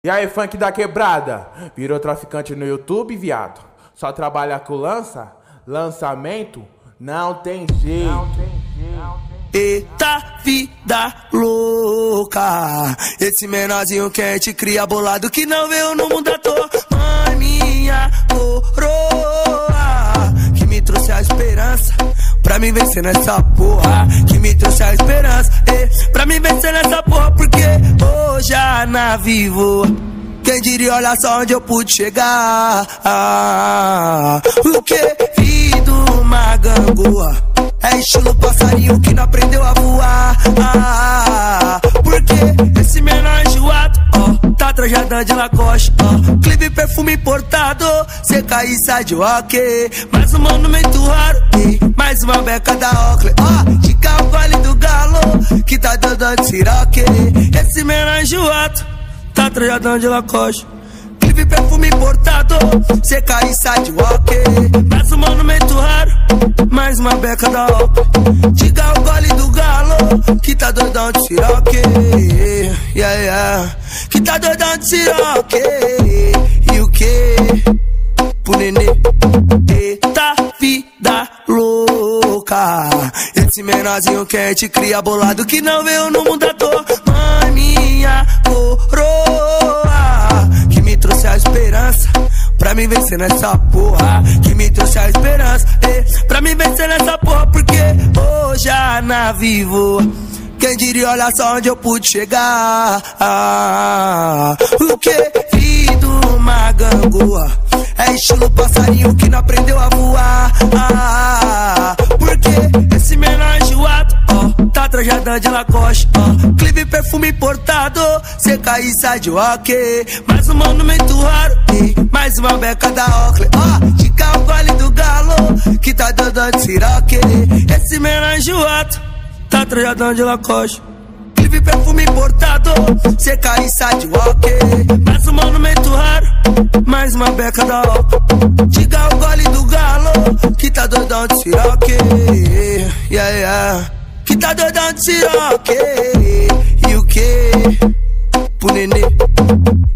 E aí, funk da quebrada? Virou traficante no YouTube, viado? Só trabalha com lançamento? Não tem jeito. Eita vida louca, esse menorzinho quente cria bolado que não veio no mundo à toa. Mãe, minha coroa, que me trouxe a esperança pra me vencer nessa porra, que me trouxe a esperança, pra me vencer nessa porra, porque hoje a nave voa. Quem diria, olha só onde eu pude chegar. O que? Vindo uma gangoa, é estilo passarinho que não aprendeu a voar. Porque esse menor enjoado, tá trajadão de Lacoste, clipe perfume importado, cê cai e sai de rock. Mais um monumento raro, mais uma beca da Oakley, de carro vale do galo, que tá dando de siroque. Esse menor enjoado, tá trajadão de Lacoste, clipe perfume importado, cê cai e sai de rock. Mais um monumento raro, mais uma beca da Oakley, diga o gole do galo, que tá doidão de siroque. Que tá doidão de siroque. E o que? Pro nenê. Eita vida louca, esse menorzinho quente cria bolado que não veio no mundo à toa. Mãe, minha coroa, que me trouxe a esperança pra me vencer nessa porra, que me trouxe a esperança, pra me vencer nessa porra, porque hoje a nave voa. Quem diria, olha só onde eu pude chegar. O que? Vindo uma gangoa, é estilo passarinho que não aprendeu a voar. Porque esse menor enjoado, tá trajadão de Lacoste, clipe perfume importado, cê cai e sai de rock. Mais um monumento raro, mais uma beca da Oakley, de carro gole do galo, que tá dando de siroque. Esse menor enjoado, tá trajadão de Lacoste, clipe perfume importado, cê cai e sai de rock. Mais um monumento raro, mais uma beca da Oakley, diga o gole do galo, que tá doidão de siroque. Que tá doidão de siroque. E o que? Pro nenê.